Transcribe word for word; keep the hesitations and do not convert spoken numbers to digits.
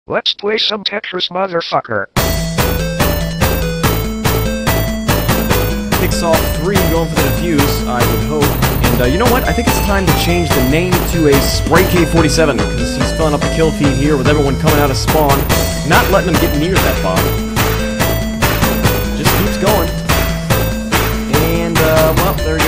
Let's play some Tetris, motherfucker. Kicks off three, going for the defuse, I would hope. And uh, you know what? I think it's time to change the name to a Spray K forty-seven, because he's filling up the kill feed here with everyone coming out of spawn, not letting them get near that bomb. Just keeps going. And, uh, well, there you go.